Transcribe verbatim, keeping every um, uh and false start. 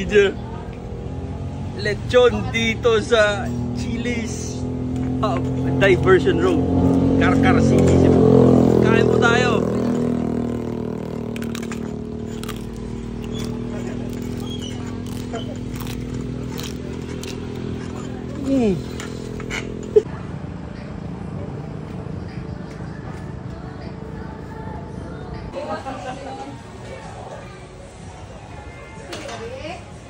video. Lechon dito sa Chili's uh, Diversion Road, Carcar City. Kain po tayo. Mm.